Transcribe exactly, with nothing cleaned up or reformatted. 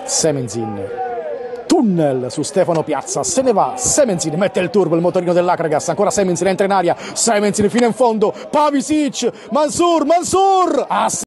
Semenzin, tunnel su Stefano Piazza, se ne va, Semenzin mette il turbo, il motorino dell'Akragas, ancora Semenzin entra in aria, Semenzin fino in fondo, Pavisic, Mansur, Mansur, ah,